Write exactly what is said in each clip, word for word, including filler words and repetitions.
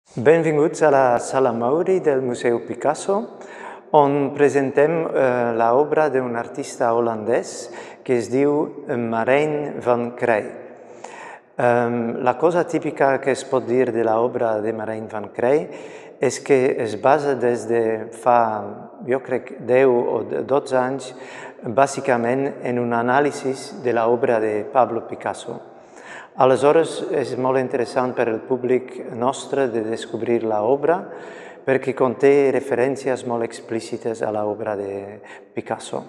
Benvinguts a la Sala Mauri del Museu Picasso, on presentem eh, l'obra d'un artista holandès que es diu Marijn van Crij. Um, la cosa típica que es pot dir de l'obra de Marijn van Crij és que es basa des de fa, jo crec, deu o dotze anys, bàsicament en un anàlisi de l'obra de Pablo Picasso. Aleshores, és molt interessant per al públic nostre de descobrir l'obra perquè conté referències molt explícites a l'obra de Picasso.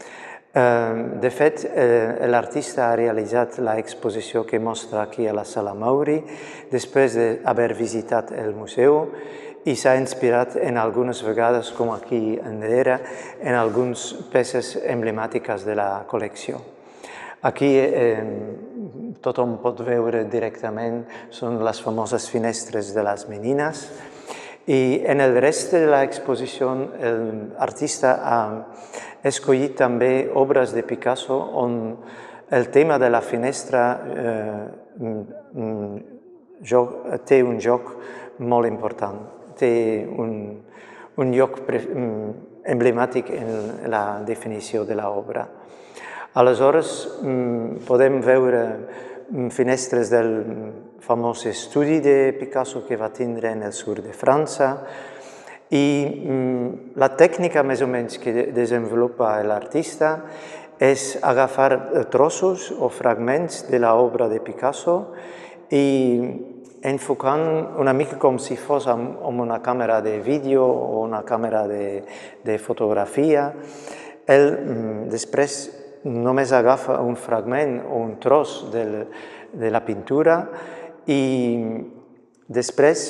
De fet, l'artista ha realitzat l'exposició que mostra aquí a la Sala Mauri després d'haver visitat el museu i s'ha inspirat en algunes vegades, com aquí enrere, en algunes peces emblemàtiques de la col·lecció. Aquí eh, tothom pot veure directament, són les famoses finestres de les menines, i en el rest de l'exposició l'artista ha escollit també obres de Picasso on el tema de la finestra eh, joc, té un joc molt important, té un, un lloc emblemàtic en la definició de l'obra. Aleshores, podem veure finestres del famós estudi de Picasso que va tindre en el sud de França i la tècnica més o menys que desenvolupa l'artista és agafar trossos o fragments de l'obra de Picasso i enfocant una mica com si fos amb una càmera de vídeo o una càmera de, de fotografia. Ell després només agafa un fragment o un tros de, de la pintura i després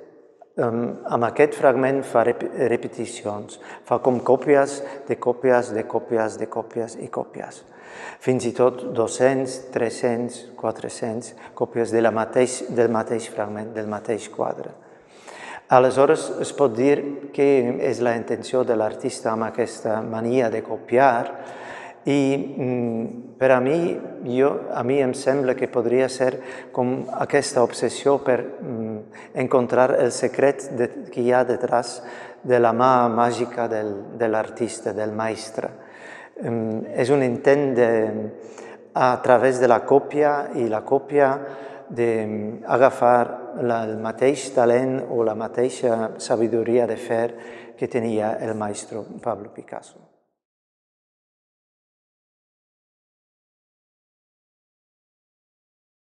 amb aquest fragment fa repeticions, fa com còpies de còpies de còpies de còpies i còpies. Fins i tot dos-cents, tres-cents, quatre-cents còpies de la mateix, del mateix fragment, del mateix quadre. Aleshores es pot dir que és la intenció de l'artista amb aquesta mania de copiar i per a mi, jo, a mi em sembla que podria ser com aquesta obsessió per encontrar el secret de, que hi ha detrás de la mà màgica del, de l'artista, del maestre. És un intent de, a través de la còpia i la còpia d'agafar el mateix talent o la mateixa sabidoria de fer que tenia el maestro Pablo Picasso.